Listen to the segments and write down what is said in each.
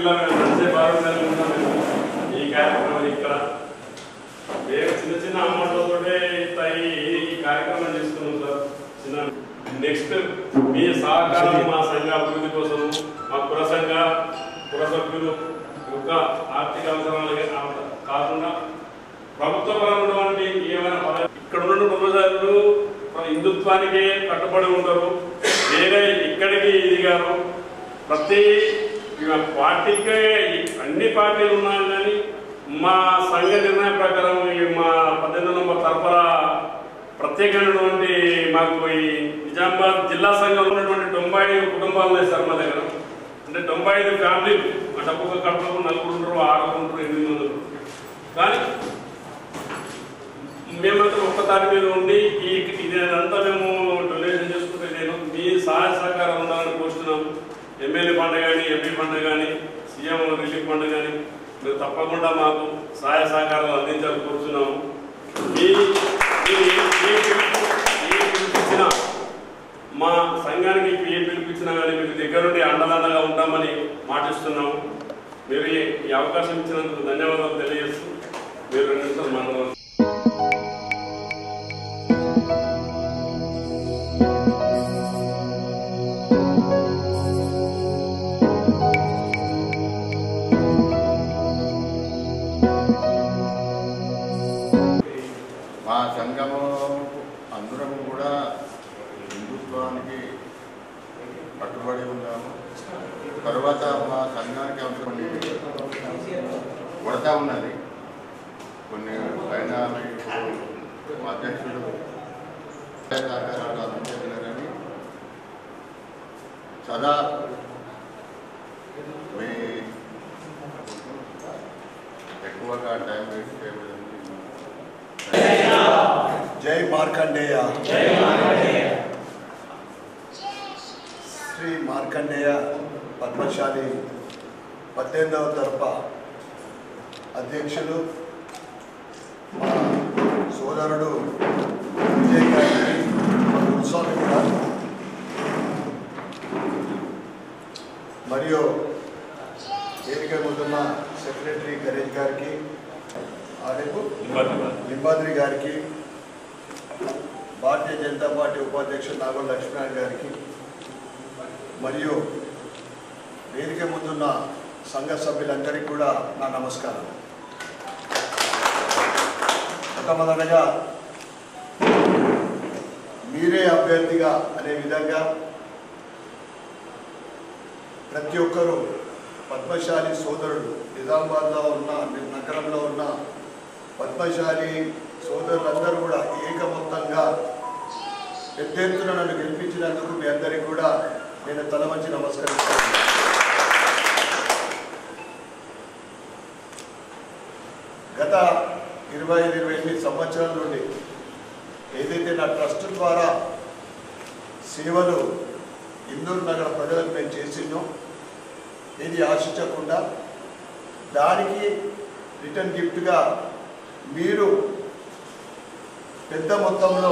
జిల్లా నడిచే భాగంగానే ఉన్నాం. ఈ కార్యక్రమం ఇక్కడ మేము చిన్న చిన్న అమౌంట్లతో ఈ కార్యక్రమం చేస్తున్నాం సార్. చిన్న నెక్స్ట్ మీ సహకారం మా సంఘ అభివృద్ధి కోసం, మా పుర సభ్యులు యొక్క ఆర్థిక అవసరాలు కాకుండా ప్రభుత్వపరమైనటువంటి ఏమైనా ఇక్కడ ఉన్న ప్రజలు హిందుత్వానికే కట్టుబడి ఉంటారు. వేరే ఇక్కడికి ఎదిగారు. ప్రతి పార్టీకే అన్ని పార్టీలు ఉన్నాయి, కానీ మా సంఘ నిర్ణయం ప్రకారం మా 18 నంబర్ తరఫున ప్రత్యేకమైనటువంటి మాకు ఈ నిజామాబాద్ జిల్లా సంఘంలో ఉన్నటువంటి 95 కుటుంబాలు ఉన్నాయి సార్ మా దగ్గర. అంటే 95 ఫ్యామిలీలు, అంటే ఒక్కొక్క కడుపులో 4 ఉంటారు, 6 ఉంటారు, 8 మంది. కానీ మేమంతా ఒక్క తాటి మీద ఉండి ఇదంతా మేము డొనేషన్ చేసుకుంటే నేను మీ సహాయ సహకారం ఉండాలని కోరుతున్నాము. ఎమ్మెల్యే ఫండ్ కానీ, ఎంపీ ఫండ్ కానీ, సీఎం రిలీఫ్ ఫండ్ కానీ మీరు తప్పకుండా మాకు సహాయ సహకారాలు అందించాలని కోరుతున్నాము. పిలిపించిన మా సంఘానికి ఏ పిలిపించినా కానీ మీకు దగ్గర నుండి అండదండగా ఉంటామని మాటిస్తున్నాము. మీరు ఈ అవకాశం ఇచ్చినందుకు ధన్యవాదాలు తెలియజేస్తూ మీరు 2 నిమిషాలు మాట్లాడాలి. మా సంఘము అందరం కూడా హిందుత్వానికి కట్టుబడి ఉన్నాము. తర్వాత మా సంఘానికి అవసరం కొడతా ఉన్నది. కొన్ని పైన అధ్యక్షుడు సహకారాలు అందించగలరని సదా మీ ఎక్కువగా టైం వేస్ట్ చేయలేదు. జై మార్కండేయ. శ్రీ మార్కండేయ పద్మశాలి 18వ తరఫు అధ్యక్షులు మా సోదరుడు విజయ్ గారికి, గురుస్వామి కూడా, మరియు వేదిక ముందున్న సెక్రటరీ గణేష్ గారికి, ఆడేపు లింబాద్రి గారికి, భారతీయ జనతా పార్టీ ఉపాధ్యక్షుడు నాగోల్ లక్ష్మీనారాయణ గారికి, మరియు వేదిక ముందున్న సంఘ సభ్యులందరికీ కూడా నా నమస్కారం. మొట్టమొదటగా మీరే అభ్యర్థిగా అనే విధంగా ప్రతి ఒక్కరూ పద్మశాలి సోదరుడు, నిజామాబాద్లో ఉన్న నగరంలో ఉన్న పద్మశాలి సోదరులందరూ కూడా ఏకమొత్తంగా పెద్ద ఎత్తున నన్ను గెలిపించినందుకు మీ అందరికీ కూడా నేను తల వంచి నమస్కరిస్తాను. గత 25-28 సంవత్సరాల నుండి ఏదైతే నా ట్రస్ట్ ద్వారా సేవలు ఇందూరు నగర ప్రజలకు నేను చేసినో, ఏది ఆశించకుండా దానికి రిటర్న్ గిఫ్ట్గా మీరు పెద్ద మొత్తంలో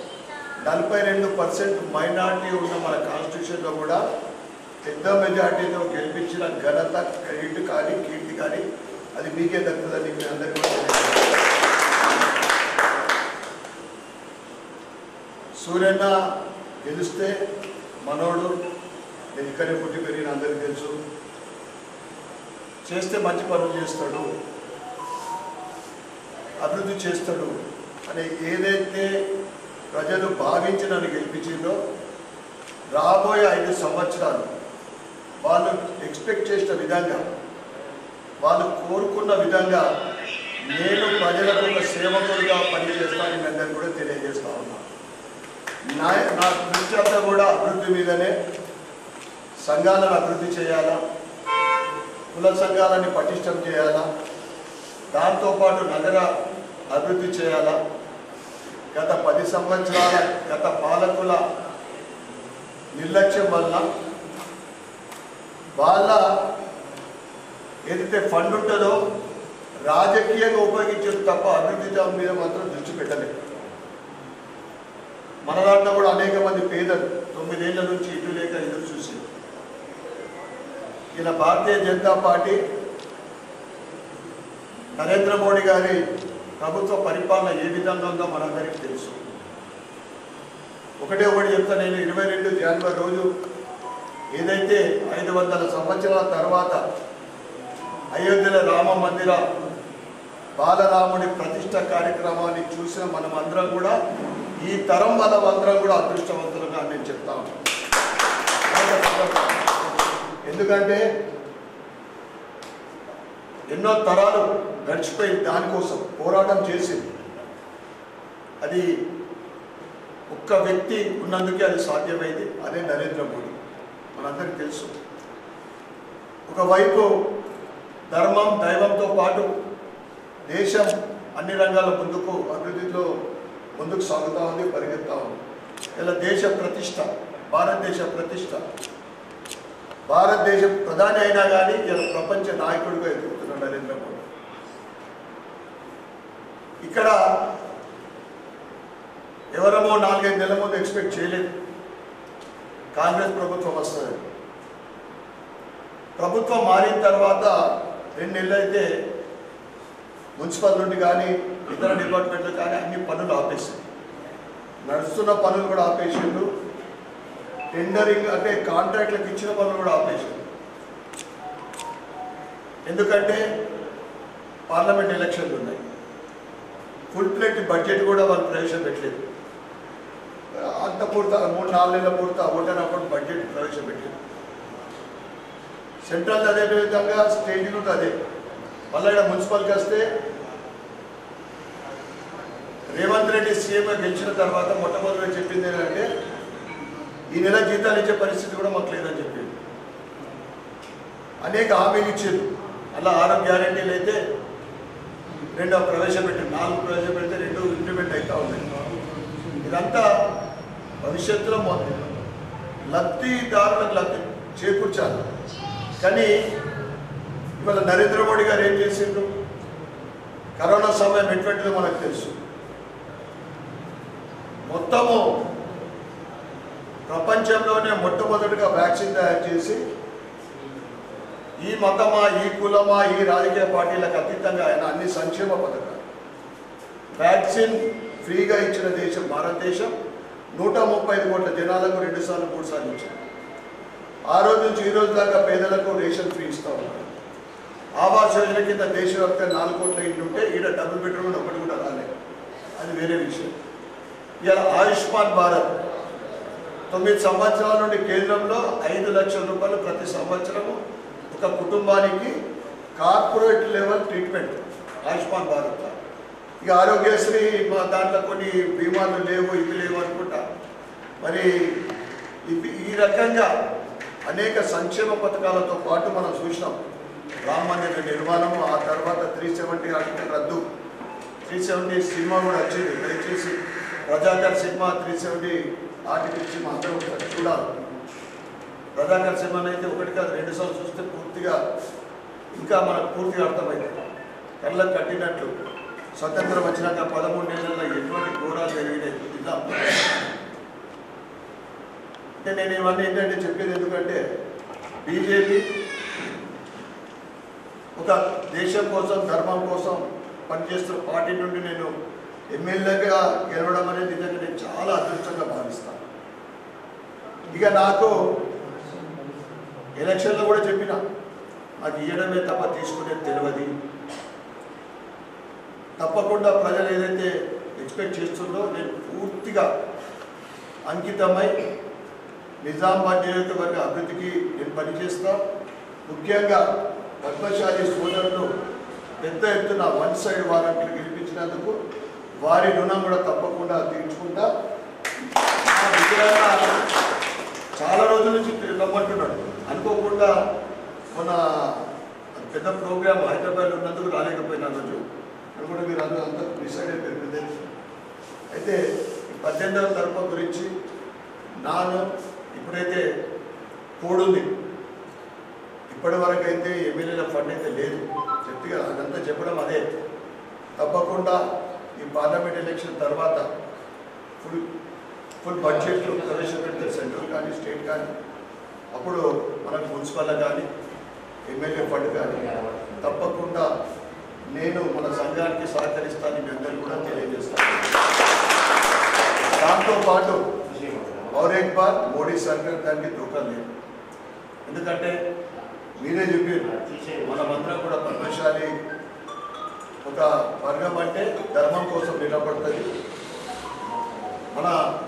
42% మైనార్టీ ఉన్న మన కాన్స్టిట్యూషన్లో కూడా పెద్ద మెజార్టీతో గెలిపించిన ఘనత, క్రెడిట్ కానీ కీర్తి కానీ అది మీకే దక్కుతుందని మీ అందరికీ కూడా సూర్యన్న గెలిస్తే మనోడు, నేను ఇక్కడే పుట్టి పెరిగిన అందరికీ తెలుసు, చేస్తే మంచి పనులు చేస్తాడు, అభివృద్ధి చేస్తాడు అని ఏదైతే ప్రజలు భావించి నన్ను గెలిపించిందో, రాబోయే 5 సంవత్సరాలు వాళ్ళు ఎక్స్పెక్ట్ చేసిన విధంగా, వాళ్ళు కోరుకున్న విధంగా నేను ప్రజలకు ఒక సేవకుడిగా పనిచేస్తానని మీ అందరికీ కూడా తెలియజేస్తా ఉన్నాను. నా దృష్టి అంతా కూడా అభివృద్ధి మీదనే. సంఘాలను అభివృద్ధి చేయాలా, కుల సంఘాలని పటిష్టం చేయాలా, దాంతోపాటు నగర అభివృద్ధి చేయాలా. గత 10 సంవత్సరాల గత పాలకుల నిర్లక్ష్యం వల్ల వాళ్ళ ఏదైతే ఫండ్ ఉంటుందో రాజకీయంగా ఉపయోగించేది తప్ప అభివృద్ధి మీద మాత్రం దృష్టి పెట్టలేదు. మన దాంట్లో కూడా అనేక మంది పేదలు 9 ఏళ్ల నుంచి ఇటు లేక ఎదురు చూసి ఇలా భారతీయ జనతా పార్టీ నరేంద్ర మోడీ గారి ప్రభుత్వ పరిపాలన ఏ విధంగా ఉందో మనందరికీ తెలుసు. ఒకటి చెప్తా, నేను 22 జనవరి రోజు ఏదైతే 500 సంవత్సరాల తర్వాత అయోధ్యలో రామ మందిర బాలరాముడి ప్రతిష్ట కార్యక్రమాన్ని చూసిన మనం అందరం కూడా ఈ తరం వాళ్ళందరం కూడా అదృష్టవంతులుగా నేను చెప్తా ఉన్నాను. ఎందుకంటే ఎన్నో తరాలు గడిచిపోయి దానికోసం పోరాటం చేసింది. అది ఒక్క వ్యక్తి ఉన్నందుకే అది సాధ్యమైంది, అదే నరేంద్ర మోడీ. మనందరికీ తెలుసు. ఒకవైపు ధర్మం దైవంతో పాటు దేశం అన్ని రంగాల ముందుకు అభివృద్ధిలో ముందుకు సాగుతూ ఉంది, పరిగెత్తా ఉంది. ఇలా దేశ ప్రతిష్ట, భారతదేశ ప్రతిష్ట, భారతదేశ ప్రధాని అయినా కానీ ఇలా ప్రపంచ నాయకుడిగా ఎదుగుతున్నాడు నరేంద్ర మోడీ. ఇక్కడ ఎవరమో 4-5 నెలల ముందు ఎక్స్పెక్ట్ చేయలేదు కాంగ్రెస్ ప్రభుత్వం వస్తుంది. ప్రభుత్వం మారిన తర్వాత 2 నెలలు అయితే మున్సిపల్ నుండి కానీ ఇతర డిపార్ట్మెంట్లు కానీ అన్ని పనులు ఆపేసింది. నడుస్తున్న పనులు కూడా ఆపేసిండు. టెండరింగ్ అంటే కాంట్రాక్ట్లకు ఇచ్చిన పనులు కూడా ఆపేసిండు. ఎందుకంటే పార్లమెంట్ ఎలక్షన్లు ఉన్నాయి. ఫుల్ ప్లేట్ బడ్జెట్ కూడా వాళ్ళు ప్రవేశపెట్టలేదు. అంత పూర్తి 3-4 నెలల పూర్తి ఓటనప్పుడు బడ్జెట్ ప్రవేశపెట్టలేదు. సెంట్రల్ అదే విధంగా స్టేట్ కూడా అదే. మళ్ళీ ఇక్కడ మున్సిపల్కి వస్తే రేవంత్ రెడ్డి సీఎంగా గెలిచిన తర్వాత మొట్టమొదటి చెప్పింది ఏంటంటే ఈ నెల జీతాలు ఇచ్చే పరిస్థితి కూడా మాకు లేదని చెప్పింది. అనేక హామీలు ఇచ్చారు. అలా 6 గ్యారెంటీలు అయితే 2 ప్రవేశపెట్టారు, 4 ప్రవేశపెడితే 2 ఇంప్లిమెంట్ అవుతూ ఉన్నాయి. ఇదంతా భవిష్యత్తులో లబ్ధిదారులకు లబ్ధి చేకూర్చాలి. కానీ ఇవాళ నరేంద్ర మోడీ గారు ఏం చేసిండ్రు? కరోనా సమయం ఎటువంటిదో మనకు తెలుసు. మొత్తము ప్రపంచంలోనే మొట్టమొదటిగా వ్యాక్సిన్ తయారు చేసి ఈ మతమా, ఈ కులమా, ఈ రాజకీయ పార్టీలకు అతీతంగా ఆయన అన్ని సంక్షేమ పథకాలు వ్యాక్సిన్ ఫ్రీగా ఇచ్చిన దేశం భారతదేశం. 135 కోట్ల జనాలకు 2 సార్లు 3 సార్లు ఇచ్చారు. ఆ రోజు నుంచి ఈ రోజు దాకా పేదలకు రేషన్ ఫ్రీ ఇస్తూ ఉన్నారు. ఆవాస్ యోజన కింద దేశవ్యాప్తంగా 4 కోట్ల ఇండ్లు ఉంటే ఈడ డబుల్ బెడ్రూమ్ ఒకటి కూడా రాలేదు. అది వేరే విషయం. ఇలా ఆయుష్మాన్ భారత్ 9 సంవత్సరాల నుండి కేంద్రంలో 5 లక్షల రూపాయలు ప్రతి సంవత్సరము ఒక కుటుంబానికి corporate level treatment Ayushman Bharat. ఇక ఆరోగ్యశ్రీ దాంట్లో కొన్ని బీమాలు లేవు, ఇవి లేవు అనుకుంటా. మరి ఈ రకంగా అనేక సంక్షేమ పథకాలతో పాటు మనం చూసినాం. రామ మందిర నిర్మాణము, ఆ తర్వాత 370 ఆర్టికల్ రద్దు. 370 సినిమా కూడా వచ్చింది. దయచేసి ప్రజాకర్ సినిమా 370 ఆర్టికల్ సినిమా అందరూ ఒకసారి చూడాలి. ప్రజాకర్ సినిమాని అయితే 1 కాదు 2 సార్లు చూస్తే పూర్తిగా ఇంకా మనకు పూర్తిగా అర్థమైంది. కళ్ళకు కట్టినట్లు స్వతంత్రం వచ్చినాక 13 ఏళ్లలో ఎటువంటి ఘోరాలు జరిగినాయి ఇలా. అంటే నేను ఇవన్నీ ఏంటంటే చెప్పేది ఎందుకంటే బీజేపీ ఒక దేశం కోసం ధర్మం కోసం పనిచేస్తున్న పార్టీ నుండి నేను ఎమ్మెల్యేగా గెలవడం అనేది నిజంగా నేను చాలా అదృష్టంగా భావిస్తాను. ఇక నాకు ఎలక్షన్లో కూడా చెప్పిన నాకు ఇవ్వడమే తప్ప తీసుకునేది తెలియదు. తప్పకుండా ప్రజలు ఏదైతే ఎక్స్పెక్ట్ చేస్తుందో నేను పూర్తిగా అంకితమై నిజామాబాద్ నియోజకవర్గ అభివృద్ధికి నేను పనిచేస్తా. ముఖ్యంగా పద్మశాలి సోదరులు పెద్ద ఎత్తున 1 సైడ్ వారంటీలు గెలిపించినందుకు వారి రుణం కూడా తప్పకుండా తీర్చుకుంటా. చాలా రోజుల నుంచి రమ్మంటున్నాడు. అనుకోకుండా మన పెద్ద ప్రోగ్రామ్ హైదరాబాద్లో ఉన్నందుకు రాలేకపోయినా రోజు అనుకుంటే మీరు అందరూ అంతా డిసైడ్ అయిపోయింది. అయితే 18వ తరఫు గురించి నాను ఇప్పుడైతే కోడుంది. ఇప్పటి వరకు అయితే ఎమ్మెల్యేల ఫండ్ అయితే లేదు చెప్తే కదా, అదంతా చెప్పడం అదే. తప్పకుండా ఈ పార్లమెంట్ ఎలక్షన్ తర్వాత ఫుల్ బడ్జెట్లు ప్రవేశపెడతారు సెంట్రల్ కానీ స్టేట్ కానీ. అప్పుడు మనకు మున్సిపల్ కానీ ఎమ్మెల్యే ఫండ్ కానీ తప్పకుండా నేను మన సంఘానికి సహకరిస్తానని మీ అందరూ కూడా తెలియజేస్తాను. దాంతోపాటు और एक बार మోడీ సర్కార్ దానికి దూరం లేదు. ఎందుకంటే మీరే చెప్పారు మనమందరం కూడా పద్మశాలి ఒక వర్గం అంటే ధర్మం కోసం నిలబడుతుంది. మన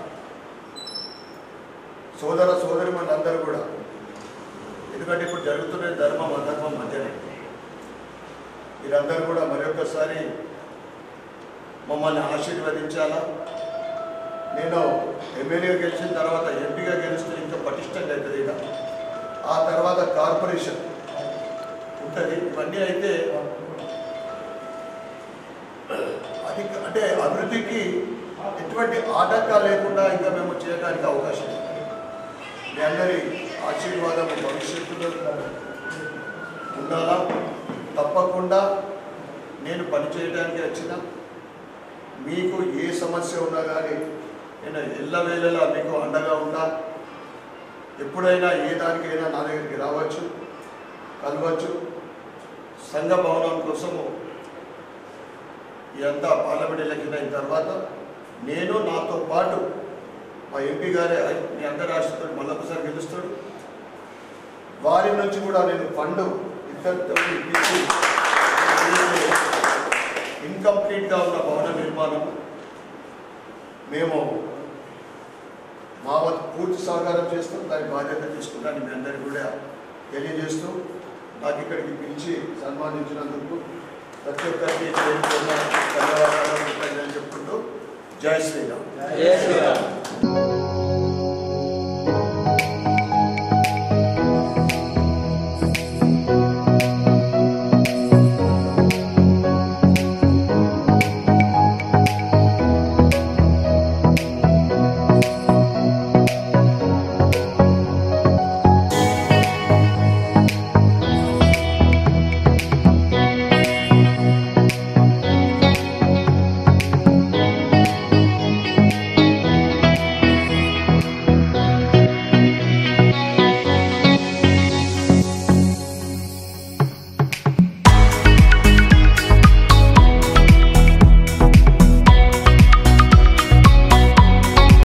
సోదర సోదరిమణులందరూ కూడా ఎందుకంటే ఇప్పుడు జరుగుతున్న ధర్మం అధర్మం మధ్యనే మీరందరూ కూడా మరొకసారి మమ్మల్ని ఆశీర్వదించాలా. నేను ఎమ్మెల్యేగా గెలిచిన తర్వాత ఎంపీగా గెలిస్తే ఇంకా పటిష్టంగా అవుతుంది. ఇక ఆ తర్వాత కార్పొరేషన్ ఉంటుంది. ఇవన్నీ అయితే అది అంటే అభివృద్ధికి ఎటువంటి ఆటంకాలు లేకుండా ఇంకా మేము చేయడానికి అవకాశం ఉంది. మీ అందరి ఆశీర్వాదం భవిష్యత్తులో ఉండాలా. తప్పకుండా నేను పనిచేయడానికి వచ్చిన మీకు ఏ సమస్య ఉన్నా కానీ నేను ఎల్లవేళలా మీకు అండగా ఉంటా. ఎప్పుడైనా ఏ దానికైనా నా దగ్గరికి రావచ్చు, కలవచ్చు. సంఘ భవనం కోసము ఇదంతా పార్లమెంట్ ఎలక్షన్ అయిన తర్వాత నేను నాతో పాటు మా ఎంపీ గారే మీ అందరి రాష్ట్రంతో మళ్ళొకసారి గెలుస్తాడు. వారి నుంచి కూడా నేను ఫండ్ ఇద్దరితో ఇప్పించి ఇన్కంప్లీట్గా ఉన్న భవన నిర్మాణం మేము మా వద్ద పూర్తి సహకారం చేస్తాం. దాని బాధ్యత తీసుకుంటాను మీ అందరికీ కూడా తెలియజేస్తూ నాకు ఇక్కడికి పిలిచి సన్మానించినందుకు ప్రతి ఒక్కరికి ధన్యవాదాలు చెప్పుకుంటూ జై శ్రీరామ్.